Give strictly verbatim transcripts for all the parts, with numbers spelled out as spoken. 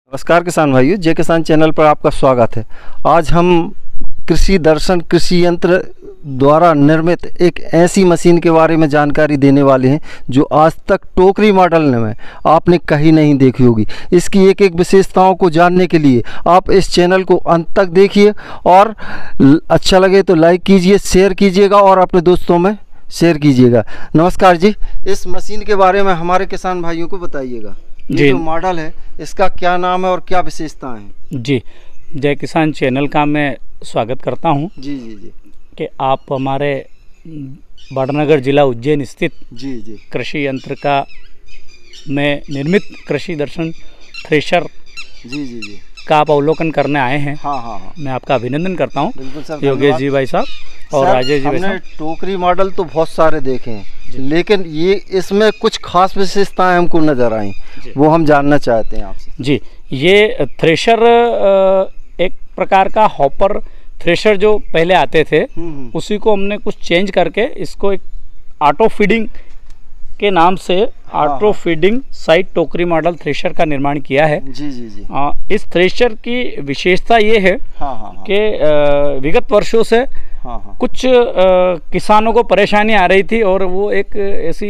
नमस्कार किसान भाइयों, जय किसान चैनल पर आपका स्वागत है। आज हम कृषि दर्शन कृषि यंत्र द्वारा निर्मित एक ऐसी मशीन के बारे में जानकारी देने वाले हैं जो आज तक टोकरी मॉडल में आपने कहीं नहीं देखी होगी। इसकी एक एक विशेषताओं को जानने के लिए आप इस चैनल को अंत तक देखिए और अच्छा लगे तो लाइक कीजिए, शेयर कीजिएगा और अपने दोस्तों में शेयर कीजिएगा। नमस्कार जी, इस मशीन के बारे में हमारे किसान भाइयों को बताइएगा। ये जो मॉडल है इसका क्या नाम है और क्या विशेषताएं हैं? जी, जय किसान चैनल का मैं स्वागत करता हूं। जी जी जी कि आप हमारे बाड़नगर जिला उज्जैन स्थित जी जी कृषि यंत्र का में निर्मित कृषि दर्शन थ्रेशर जी जी जी का आप अवलोकन करने आए हैं। हाँ हाँ हाँ मैं आपका अभिनंदन करता हूँ। बिल्कुल सर, योगेश जी भाई साहब और राजेश जी भाई साहब। हमने टोकरी मॉडल तो बहुत सारे देखे हैं, लेकिन ये इसमें कुछ खास विशेषताएं हमको नजर आई, वो हम जानना चाहते हैं आपसे। जी, ये थ्रेशर एक प्रकार का हॉपर थ्रेशर जो पहले आते थे उसी को हमने कुछ चेंज करके इसको एक ऑटो फीडिंग के नाम से ऑटो फीडिंग साइड टोकरी मॉडल थ्रेशर का निर्माण किया है। जी जी जी आ, इस थ्रेशर की विशेषता ये है कि विगत वर्षों से हाँ हाँ। कुछ आ, किसानों को परेशानी आ रही थी और वो एक ऐसी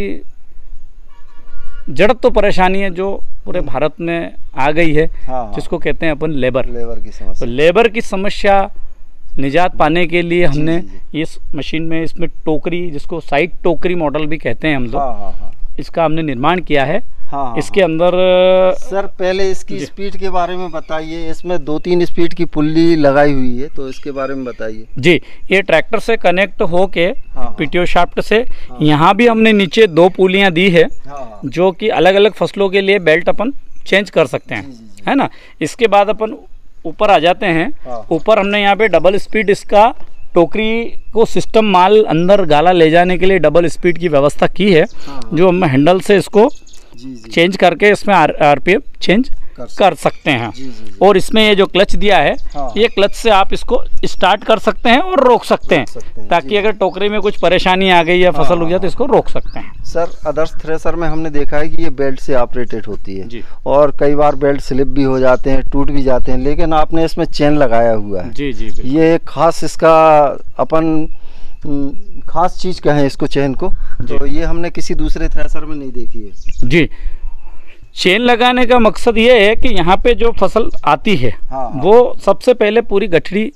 जड़ तो परेशानी है जो पूरे भारत में आ गई है। हाँ हाँ। जिसको कहते हैं अपन लेबर लेबर की समस्या। तो लेबर की समस्या निजात पाने के लिए हमने जी, जी, जी। इस मशीन में इसमें टोकरी, जिसको साइड टोकरी मॉडल भी कहते हैं हम लोग, हाँ, हाँ, हाँ। इसका हमने निर्माण किया है। हाँ, इसके हाँ, अंदर सर पहले इसकी स्पीड के बारे में बताइए। इसमें दो तीन स्पीड की पुल्ली लगाई हुई है, तो इसके बारे में बताइए। जी, ये ट्रैक्टर से कनेक्ट होके हाँ, पीटीओ शाफ्ट से हाँ, यहाँ भी हमने नीचे दो पुलियाँ दी है हाँ, जो कि अलग अलग फसलों के लिए बेल्ट अपन चेंज कर सकते हैं, जी, जी, है ना। इसके बाद अपन ऊपर आ जाते हैं। ऊपर हमने यहाँ पे डबल स्पीड इसका टोकरी को सिस्टम माल अंदर गाला ले जाने के लिए डबल स्पीड की व्यवस्था की है, जो हम हैंडल से इसको जी, जी। चेंज करके इसमें आर आरपीएम चेंज कर, कर सकते हैं। जी, जी, जी। और इसमें ये जो क्लच दिया है हाँ। ये क्लच से आप इसको स्टार्ट कर सकते हैं और रोक सकते हैं, सकते हैं ताकि अगर टोकरी में कुछ परेशानी आ गई या फसल हाँ, उग जाए तो इसको रोक सकते हैं। सर अदर्स थ्रेशर में हमने देखा है कि ये बेल्ट से ऑपरेटेड होती है और कई बार बेल्ट स्लिप भी हो जाते हैं, टूट भी जाते हैं, लेकिन आपने इसमें चेन लगाया हुआ है। जी जी ये खास इसका अपन खास चीज कहें इसको, चेन को, तो ये हमने किसी दूसरे थ्रेशर में नहीं देखी है। जी, चेन लगाने का मकसद ये है कि यहाँ पे जो फसल आती है हाँ, हाँ। वो सबसे पहले पूरी गठड़ी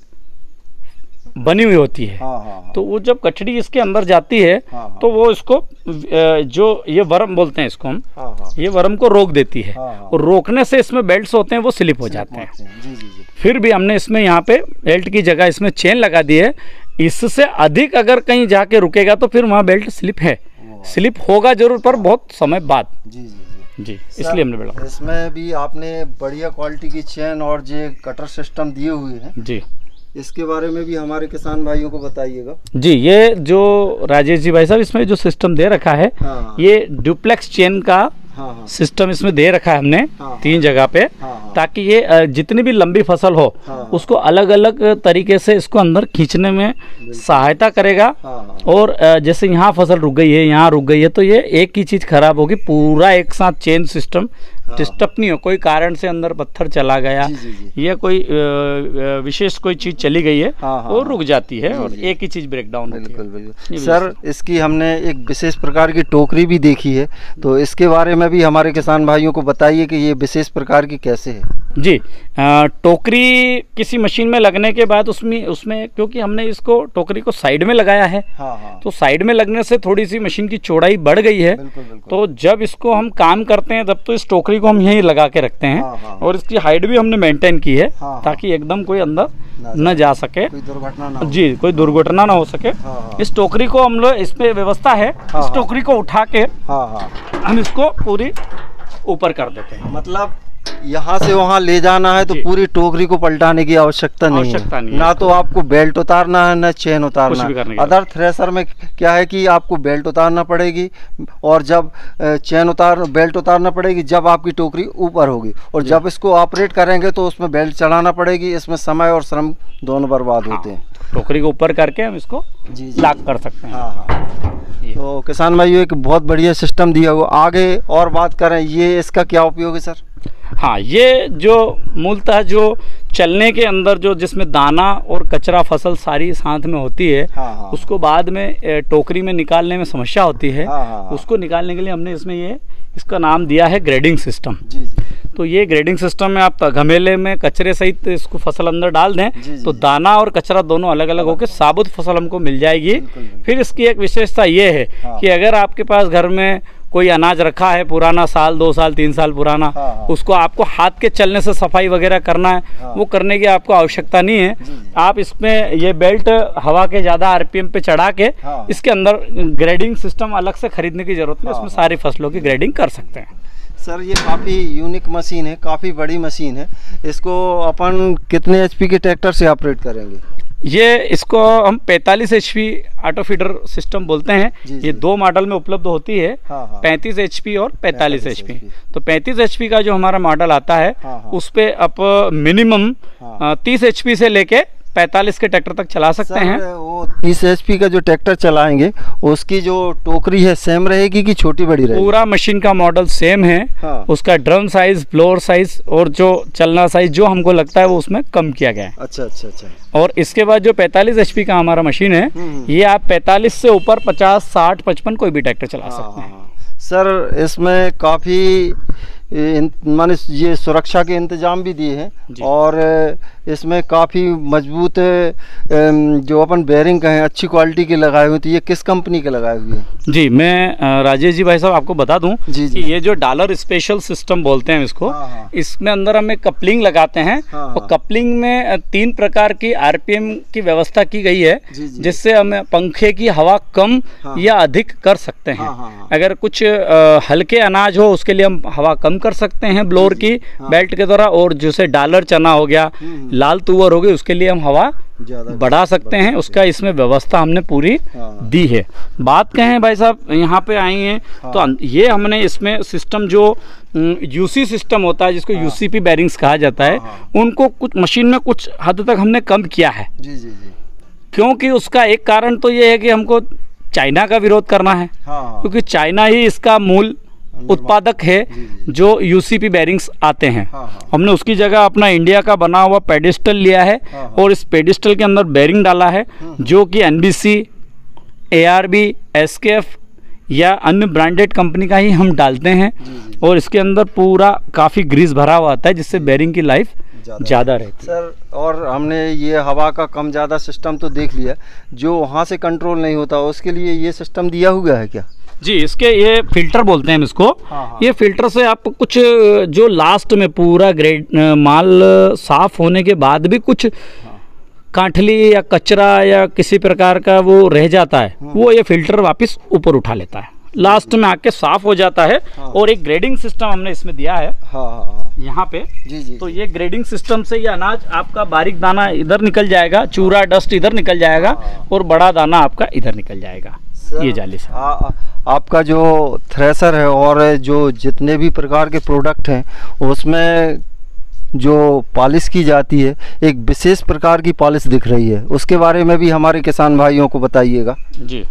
बनी हुई होती है हाँ, हाँ, तो वो जब गठड़ी इसके अंदर जाती है हाँ, तो वो इसको जो ये वर्म बोलते हैं इसको हम हाँ, हाँ। ये वर्म को रोक देती है हाँ, हाँ। और रोकने से इसमें बेल्ट्स होते हैं वो स्लिप हो जाते हैं। जी, जी, जी। फिर भी हमने इसमें यहाँ पे बेल्ट की जगह इसमें चेन लगा दी है। इससे अधिक अगर कहीं जाके रुकेगा तो फिर वहाँ बेल्ट स्लिप है, स्लिप होगा जरूर, पर बहुत समय बाद। जी जी जी, इसलिए हमने बोला। इसमें भी आपने बढ़िया क्वालिटी की चेन और जो कटर सिस्टम दिए हुए हैं जी, इसके बारे में भी हमारे किसान भाइयों को बताइएगा। जी, ये जो राजेश जी भाई साहब इसमें जो सिस्टम दे रखा है हाँ, ये डुप्लेक्स चेन का हाँ, हाँ, सिस्टम इसमें दे रखा है हमने हाँ, तीन जगह पे हाँ, ताकि ये जितनी भी लंबी फसल हो हाँ, उसको अलग अलग तरीके से इसको अंदर खींचने में सहायता करेगा हाँ, और जैसे यहाँ फसल रुक गई है, यहाँ रुक गई है, तो ये एक ही चीज़ खराब होगी, पूरा एक साथ चेन सिस्टम डिस्टर्ब नहीं हो। कोई कारण से अंदर पत्थर चला गया या कोई विशेष कोई चीज चली गई है हाँ, हाँ, वो रुक जाती है और एक ही चीज ब्रेक डाउन होती है। बिल्कुल बिल्कुल सर, इसकी हमने एक विशेष प्रकार की टोकरी भी देखी है, तो इसके बारे में भी हमारे किसान भाइयों को बताइए कि ये विशेष प्रकार की कैसे है। जी, आ, टोकरी किसी मशीन में लगने के बाद उसमें उसमें क्योंकि हमने इसको टोकरी को साइड में लगाया है हाँ, हाँ। तो साइड में लगने से थोड़ी सी मशीन की चौड़ाई बढ़ गई है। बिल्कुल, बिल्कुल। तो जब इसको हम काम करते हैं तब तो इस टोकरी को हम यहीं लगा के रखते हैं हाँ, हाँ। और इसकी हाइट भी हमने मेंटेन की है हाँ, ताकि एकदम कोई अंदर न जा सके, कोई दुर्घटना ना हो। जी, कोई दुर्घटना ना हो सके हाँ, इस टोकरी को हम लोग, इस पे व्यवस्था है हाँ, इस टोकरी को उठा के हाँ, हाँ। हम इसको पूरी ऊपर कर देते हैं। मतलब यहाँ से वहाँ ले जाना है तो पूरी टोकरी को पलटाने की आवश्यकता नहीं आवश्यकता है, नहीं ना तो आपको बेल्ट उतारना है ना चेन उतारना है। अदर थ्रेशर में क्या है कि आपको बेल्ट उतारना पड़ेगी और जब चेन उतार बेल्ट उतारना पड़ेगी जब आपकी टोकरी ऊपर होगी, और जब इसको ऑपरेट करेंगे तो उसमें बेल्ट चढ़ाना पड़ेगी। इसमें समय और श्रम दोनों बर्बाद हाँ, होते हैं। टोकरी को ऊपर करके हम इसको लॉक कर सकते हैं। हाँ, हाँ। तो किसान भाइयों एक बहुत बढ़िया सिस्टम दिया हुआ। आगे और बात करें, ये इसका क्या उपयोग है सर? हाँ, ये जो मूलतः जो चलने के अंदर जो जिसमें दाना और कचरा फसल सारी साथ में होती है, हाँ, हाँ, उसको बाद में टोकरी में निकालने में समस्या होती है, हाँ, हाँ, उसको निकालने के लिए हमने इसमें ये इसका नाम दिया है ग्रेडिंग सिस्टम। जी, जी। तो ये ग्रेडिंग सिस्टम में आप गमेले में कचरे सहित इसको फसल अंदर डाल दें, जी, जी, तो दाना और कचरा दोनों अलग अलग होकर साबुत फसल हमको मिल जाएगी। बिल्कुल, बिल्कुल। फिर इसकी एक विशेषता ये है, हाँ, कि अगर आपके पास घर में कोई अनाज रखा है पुराना, साल दो साल तीन साल पुराना, हाँ, हाँ, उसको आपको हाथ के चलने से सफाई वगैरह करना है, हाँ, वो करने की आपको आवश्यकता नहीं है। जी, जी। आप इसमें ये बेल्ट हवा के ज़्यादा आरपीएम पे चढ़ा के, हाँ, इसके अंदर ग्रेडिंग सिस्टम अलग से खरीदने की जरूरत नहीं, हाँ, उसमें सारी फसलों की ग्रेडिंग कर सकते हैं। सर ये काफ़ी यूनिक मशीन है, काफ़ी बड़ी मशीन है। इसको अपन कितने एचपी के ट्रैक्टर से ऑपरेट करेंगे? ये इसको हम पैंतालीस एचपी ऑटो फीडर सिस्टम बोलते हैं। जी, जी। ये दो मॉडल में उपलब्ध होती है, हाँ, हाँ। पैंतीस एचपी और पैंतालीस एचपी। तो पैंतीस एचपी का जो हमारा मॉडल आता है, हाँ, हाँ। उस पे आप मिनिमम हाँ। तीस एचपी से लेके पैंतालीस के ट्रैक्टर तक चला सकते हैं। वो तीस एचपी का जो ट्रैक्टर चलाएंगे उसकी जो टोकरी है सेम रहेगी कि छोटी बड़ी रहेगी? पूरा मशीन का मॉडल सेम है, हाँ। उसका ड्रम साइज, फ्लोर साइज और जो चलना साइज जो हमको लगता है वो उसमें कम किया गया है। अच्छा अच्छा अच्छा। और इसके बाद जो पैंतालीस एचपी का हमारा मशीन है, ये आप पैंतालीस से ऊपर पचास साठ पचपन कोई भी ट्रैक्टर चला हाँ, सकते हैं। सर इसमें काफ़ी माने ये सुरक्षा के इंतजाम भी दिए हैं और इसमें काफ़ी मजबूत जो अपन बेरिंग कहें अच्छी क्वालिटी के लगाए हुए, तो ये किस कंपनी के लगाए हुए हैं? जी, मैं राजेश जी भाई साहब आपको बता दूं जी, जी। कि ये जो डॉलर स्पेशल सिस्टम बोलते हैं इसको, हाँ, हाँ। इसमें अंदर हमें कपलिंग लगाते हैं, हाँ, हाँ। और कपलिंग में तीन प्रकार की आरपीएम की व्यवस्था की गई है, जिससे हम पंखे की हवा कम हाँ, या अधिक कर सकते हैं। हाँ, हाँ। अगर कुछ आ, हल्के अनाज हो उसके लिए हम हवा कम कर सकते हैं ब्लोअर की हाँ। बेल्ट के द्वारा, और जैसे डॉलर चना हो गया, लाल तुअर हो गई, उसके लिए हम हवा बढ़ा सकते हैं। उसका इसमें व्यवस्था हमने पूरी हाँ। दी है। बात कहें भाई साहब यहाँ पे आई हैं हाँ। तो ये हमने इसमें सिस्टम जो यूसी सिस्टम होता है जिसको हाँ। यूसीपी बेरिंग्स कहा जाता है हाँ। उनको कुछ मशीन में कुछ हद तक हमने कम किया है। जी जी जी। क्योंकि उसका एक कारण तो ये है कि हमको चाइना का विरोध करना है हाँ। क्योंकि चाइना ही इसका मूल उत्पादक है जो यूसीपी बेरिंग्स आते हैं। हाँ, हाँ। हमने उसकी जगह अपना इंडिया का बना हुआ पेडिस्टल लिया है हाँ, हाँ। और इस पेडिस्टल के अंदर बेरिंग डाला है जो कि एनबीसी, एआरबी, एसकेएफ या अन्य ब्रांडेड कंपनी का ही हम डालते हैं जी, जी। और इसके अंदर पूरा काफ़ी ग्रीस भरा हुआ आता है जिससे बेरिंग की लाइफ ज़्यादा रहती है। सर और हमने ये हवा का कम ज़्यादा सिस्टम तो देख लिया, जो वहाँ से कंट्रोल नहीं होता उसके लिए ये सिस्टम दिया हुआ है क्या? जी, इसके ये फिल्टर बोलते हैं हम इसको हाँ, हाँ। ये फिल्टर से आप कुछ जो लास्ट में पूरा ग्रेड माल साफ होने के बाद भी कुछ हाँ। कांठली या कचरा या किसी प्रकार का वो रह जाता है हाँ। वो ये फिल्टर वापस ऊपर उठा लेता है, लास्ट में आके साफ हो जाता है हाँ। और एक ग्रेडिंग सिस्टम हमने इसमें दिया है हाँ, हाँ। यहाँ पे जी, जी, तो ये ग्रेडिंग सिस्टम से ये अनाज आपका बारीक दाना इधर निकल जाएगा, चूरा डस्ट इधर निकल जाएगा हाँ। और बड़ा दाना आपका इधर निकल जाएगा। ये जाली से आ, आपका जो थ्रेसर है और जो जितने भी प्रकार के प्रोडक्ट हैं उसमें जो पॉलिश की जाती है एक विशेष प्रकार की पॉलिश दिख रही है, उसके बारे में भी हमारे किसान भाइयों को बताइएगा। जी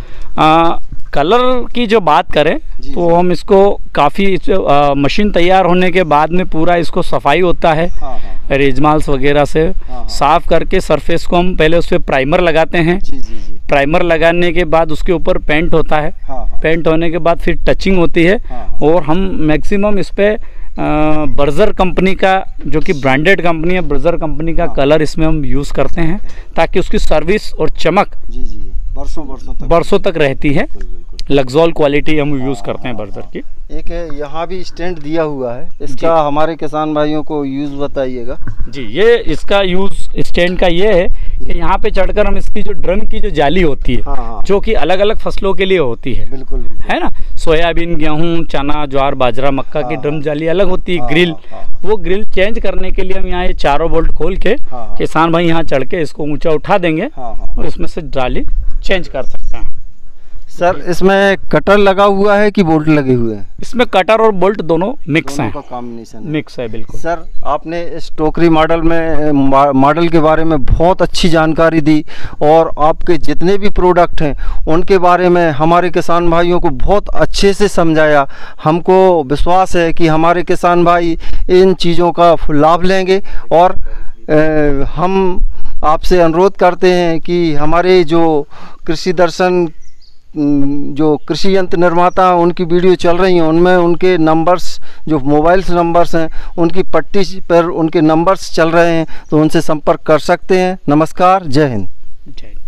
आ, कलर की जो बात करें जी, तो जी। हम इसको काफ़ी मशीन तैयार होने के बाद में पूरा इसको सफाई होता है हाँ, हाँ। रेजमाल्स वगैरह से हाँ, साफ करके सरफेस को हम पहले उस पर प्राइमर लगाते हैं जी, जी, जी। प्राइमर लगाने के बाद उसके ऊपर पेंट होता है हाँ, हाँ। पेंट होने के बाद फिर टचिंग होती है हाँ, हाँ। और हम मैक्सिमम इस पर बर्जर कंपनी का जो कि ब्रांडेड कंपनी है, बर्जर कंपनी का हाँ। कलर इसमें हम यूज़ करते हैं ताकि उसकी सर्विस और चमक जी, जी। बरसों बरसों तक बरसों तक रहती है। लक्सोल क्वालिटी हम यूज़ करते हैं बर्जर की। एक यहाँ भी स्टैंड दिया हुआ है, इसका हमारे किसान भाइयों को यूज़ बताइएगा। जी, ये इसका यूज़ स्टैंड का ये है कि यहाँ पे चढ़कर हम इसकी जो ड्रम की जो जाली होती है हाँ, जो कि अलग अलग फसलों के लिए होती है बिल्कुल, बिल्कुल। है ना, सोयाबीन, गेहूँ, चना, ज्वार, बाजरा, मक्का की ड्रम जाली अलग होती है। ग्रिल, वो ग्रिल चेंज करने के लिए हम यहाँ ये चारों बोल्ट खोल के किसान भाई यहाँ चढ़ के इसको ऊँचा उठा देंगे और इसमें से जाली चेंज कर सकते हैं। सर इसमें कटर लगा हुआ है कि बोल्ट लगे हुए हैं? इसमें कटर और बोल्ट दोनों मिक्स हैं। का कॉम्बिनेशन मिक्स है बिल्कुल। सर आपने इस टोकरी मॉडल में मॉडल के बारे में बहुत अच्छी जानकारी दी और आपके जितने भी प्रोडक्ट हैं उनके बारे में हमारे किसान भाइयों को बहुत अच्छे से समझाया। हमको विश्वास है कि हमारे किसान भाई इन चीज़ों का लाभ लेंगे और ए, हम आपसे अनुरोध करते हैं कि हमारे जो कृषि दर्शन जो कृषि यंत्र निर्माता हैं उनकी वीडियो चल रही हैं, उनमें उनके नंबर्स जो मोबाइल नंबर्स हैं उनकी पट्टी पर उनके नंबर्स चल रहे हैं, तो उनसे संपर्क कर सकते हैं। नमस्कार, जय हिंद। जय